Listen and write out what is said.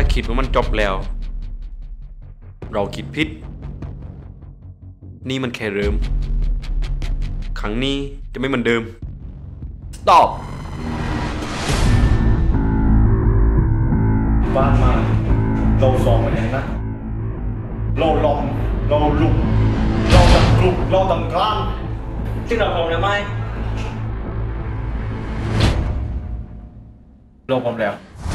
าคิดว่ามันจบแล้ว เราคิดผิดนี่มันแค่เริ่มครั้งนี้จะไม่เหมือนเดิม Stop บ้านมาเราสองมันเองนะเราลอมเราลุกเราตังกรุบเราตังกลางที่เราพร้อมแล้วไหมเราพร้อมแล้ว